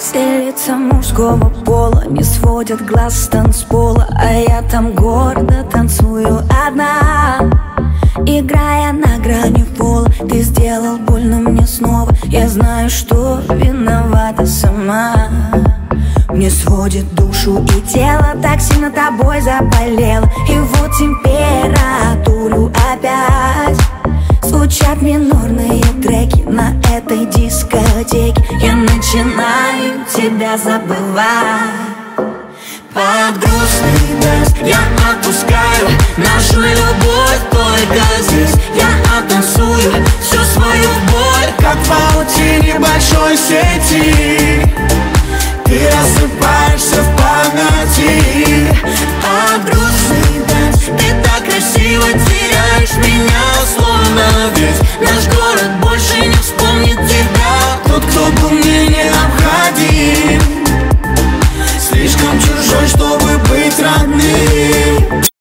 Все лица мужского пола не сводят глаз с танцпола, а я там гордо танцую одна, играя на грани пола. Ты сделал больно мне снова, я знаю, что виновата сама. Мне сводит душу и тело, так сильно тобой заболело. И вот температуру опять звучат минорные треки на этой дискотеке. Я начинаю тебя забывать. Под грустный дождь я отпускаю нашу любовь только здесь. Я оттанцую всю свою боль, как в паутине большой сети. Ты рассыпаешься в памяти. Под грустный дождь ты так красиво теряешь меня, словно весь наш город